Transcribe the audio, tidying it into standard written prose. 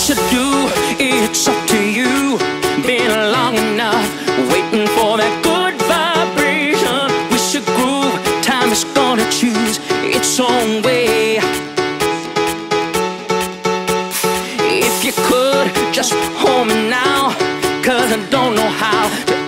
should do, it's up to you. Been long enough waiting for that good vibration. We should groove, time is gonna choose its own way. If you could just hold me now, 'cause I don't know how to